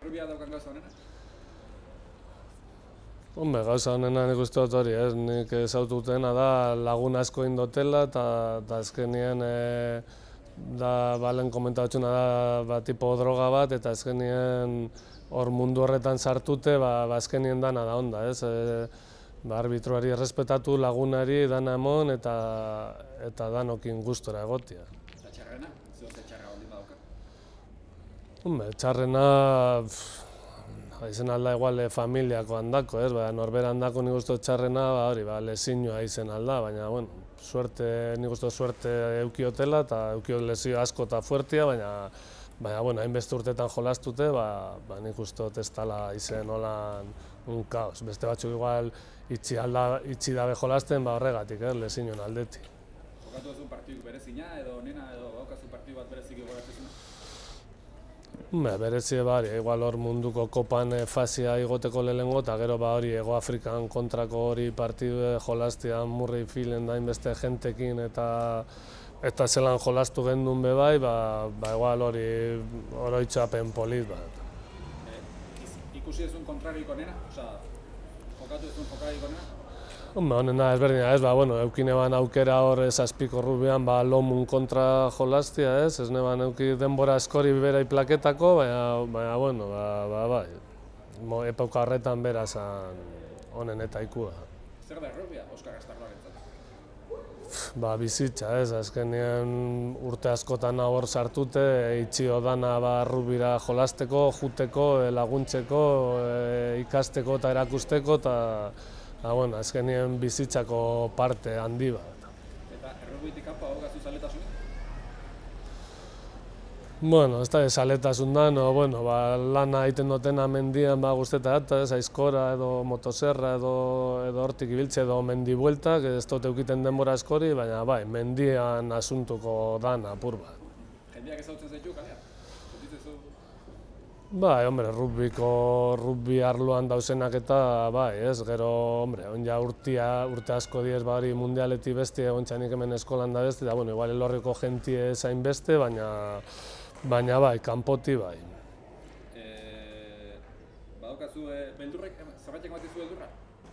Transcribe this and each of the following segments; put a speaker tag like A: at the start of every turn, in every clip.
A: Errubia daukan gauza honena?
B: Hombre, gauza honena nik uste dut hori, nik ezaututena da lagun asko indotela eta azkenien da balen komentatzen da tipo droga bat eta azkenien hor mundu horretan sartute azkenien dana da onda, ez? Arbitroari errespetatu, lagunari, dana emon eta danokin gustora egotia.
A: Eta txarrena? Zeoze txarra baldin badauka?
B: Hombre, txarrena izen alda igual familiako handako, ez? Norbera handako nik uste txarrena hori, lesioa izen alda, baina bueno, nik uste suerte eukiotela eta eukio lesio asko eta fuertia, baina bueno, hainbeste urtetan jolastute, nik uste dut ez dela izen holan un kaos. Beste batzuk igual itxi dabe jolasten horregatik, lesioen aldetik.
A: Jokatu duzun partiduk berezina edo nena edo daukazu partidu bat berezik gogoratzezuna?
B: Berezi igual hor munduko kopan fasia igoteko lehengo eta gero hori Ego Afrikan kontrako hori partidu jolastian Murray Fielden da hainbeste jentekin eta zelan jolastu gendun bebai, igual hori oroitzapen polit bat.
A: Ikusi duzun kontrariko nena? Osa, jokatu duzun jokariko nena?
B: Honena ezberdina ez, eukin eban aukera hor zazpiko rubian lomun kontra jolastia ez, ez neban euki denbora askori berai plaketako, baina, bai, epauka horretan berazan honen eta ikua.
A: Zer da errubia, Oskar Astarloarentzat?
B: Bizitza ez, azkenean urte askotan hor sartute, itxio dana rubira jolasteko, juteko, laguntzeko, ikasteko eta erakusteko, eta azkenean bizitzako parte handi bat.
A: Eta errubitik kanpo daukazu zaletasunik?
B: Ez da zaletasun da, lana egiten dutena mendian guzteta ez, aizkora edo motoserra edo hortik ibiltze edo mendi bueltak, ez dut eukiten denbora askori, baina mendian asuntuko dana apur bat.
A: Jendeak ezautzen zaitu kalean?
B: Rugby arloan dauzenak eta ez, gero, urte asko diez hori mundialetik besti egon txanik hemen eskolan da besti, eta igual elorriko jentie zain beste, baina kanpoti bai.
A: Badaukazu beldurrek, zerbatek batizu beldurra?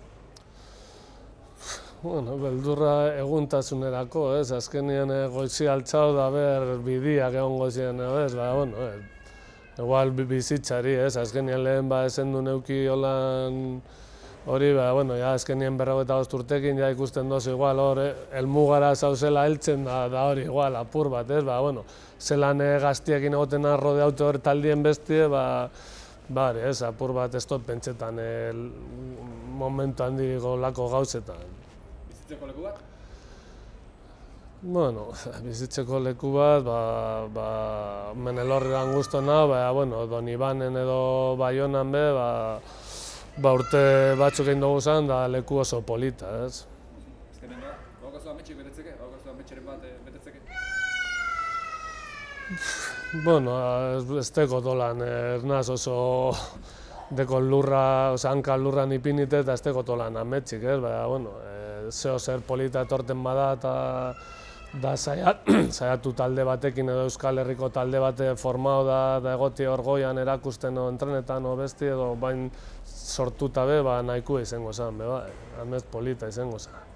B: Beldurra eguntasunerako, ez, azkenien goizi altxau da bidiak egon gozien, ez, igual bizitzari, ez, azkenien lehen ezen du neuki holan hori, azkenien 45 urtekin ikusten dozu igual hor helmugara zauzela heltzen da hori igual apur bat, ez, zelan gaztiekin egoten rodeautu hor taldien bestie, ez, apur bat ez dut pentsetan momentu handiko lako gauzetan.
A: Bizitzeko leku bat?
B: Bizitzeko leku bat, hemen elorrean guztona, Donibanen edo Baionan be, urte batzuk egin dugu zen, da leku oso polita, ez.
A: Azkenen da, baukazu ametxik betetzeke? Baukazu ametxeren bat betetzeke?
B: Ez teko tolan, ernaz oso deko lurra, hanka lurran ipinite eta ez teko tolan ametxik, ez, zeo zer polita etorten bada eta saiatu talde batekin edo Euskal Herriko talde bate formau da egoti hor goian erakusten o entrenetan o besti edo bain sortuta be, nahikoa izango zen, amets polita izango zen.